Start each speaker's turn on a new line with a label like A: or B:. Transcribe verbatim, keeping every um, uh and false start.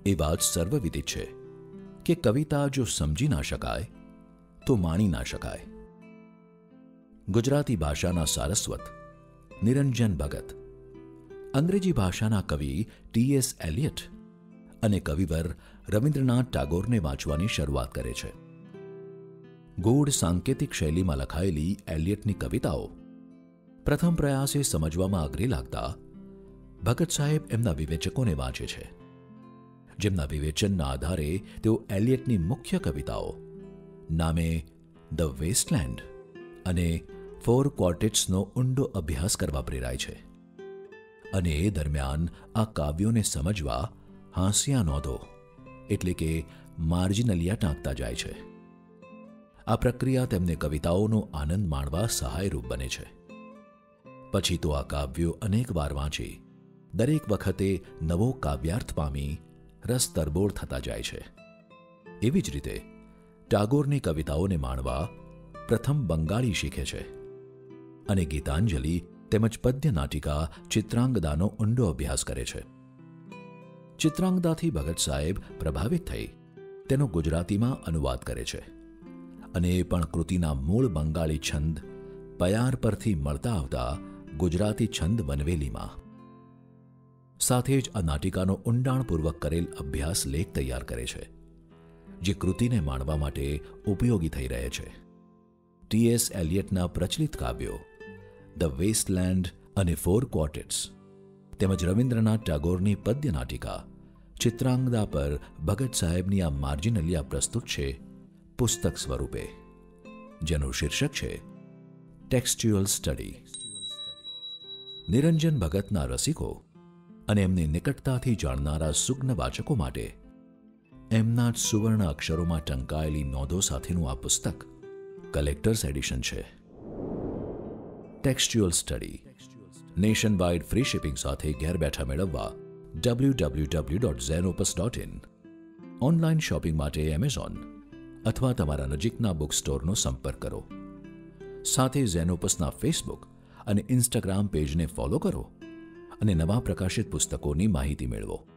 A: એ વાત સર્વવિદિત છે કે કવિતા જો સમજી ના શકાય તો માણી ના શકાય. ગુજરાતી ભાષાના સારસ્વત નિરંજન ભગત, અંગ્રેજી ભાષાના કવિ ટી એસ એલિયટ અને કવિવર રવિન્દ્રનાથ ટાગોરને વાંચવાની શરૂઆત કરે છે. ગૂઢ સાંકેતિક શૈલીમાં લખાયેલી એલિયટની કવિતાઓ પ્રથમ પ્રયાસે સમજવામાં અઘરી લાગતા ભગત સાહેબ એમના વિવેચકોને વાંચે છે, જેમના વિવેચનના આધારે તેઓ એલિયટની મુખ્ય કવિતાઓ નામે ધ વેસ્ટલેન્ડ અને ફોર ક્વાર્ટેટ્સનો ઊંડો અભ્યાસ કરવા પ્રેરાય છે. અને એ દરમિયાન આ કાવ્યોને સમજવા હાંસિયા નોંધો એટલે કે માર્જિનલિયા ટાંકતા જાય છે. આ પ્રક્રિયા તેમને કવિતાઓનો આનંદ માણવા સહાયરૂપ બને છે. પછી તો આ કાવ્યો અનેક વાર વાંચી દરેક વખતે નવો કાવ્યાર્થ પામી રસ તરબોળ થતા જાય છે. એવી જ રીતે ટાગોરની કવિતાઓને માણવા પ્રથમ બંગાળી શીખે છે અને ગીતાંજલિ તેમજ પદ્ય નાટિકા ચિત્રાંગદાનો ઊંડો અભ્યાસ કરે છે. ચિત્રાંગદાથી ભગત સાહેબ પ્રભાવિત થઈ તેનો ગુજરાતીમાં અનુવાદ કરે છે અને એ પણ કૃતિના મૂળ બંગાળી છંદ પયાર પરથી મળતા આવતા ગુજરાતી છંદ વનવેલીમાં. સાથે જ આ નાટિકાનો ઊંડાણપૂર્વક કરેલ અભ્યાસ લેખ તૈયાર કરે છે, જે કૃતિને માણવા માટે ઉપયોગી થઈ રહે છે. ટી એસ એલિયટના પ્રચલિત કાવ્યો ધ વેસ્ટલેન્ડ અને ફોર ક્વાર્ટેટ્સ તેમજ રવિન્દ્રનાથ ટાગોરની પદ્ય નાટિકા ચિત્રાંગદા પર ભગત સાહેબની આ માર્જિનલિયા પ્રસ્તુત છે પુસ્તક સ્વરૂપે, જેનું શીર્ષક છે ટેક્સ્ચ્યુઅલ સ્ટડી. નિરંજન ભગતના રસિકો અને એમની નિકટતાથી જાણનારા સુગ્ન વાચકો માટે એમના જ સુવર્ણ અક્ષરોમાં ટંકાયેલી નોંધો સાથેનું આ પુસ્તક કલેક્ટર્સ એડિશન છે. Textual study nationwide free shipping સાથે ઘેર બેઠા મેળવવા W W W dot Zenopus dot in, online shopping માટે એમેઝોન અથવા તમારા નજીકના બુક સ્ટોરનો સંપર્ક કરો. સાથે ઝેનોપસના ફેસબુક અને ઇન્સ્ટાગ્રામ પેજને ફોલો કરો અને નવા પ્રકાશિત પુસ્તકોની માહિતી મેળવો.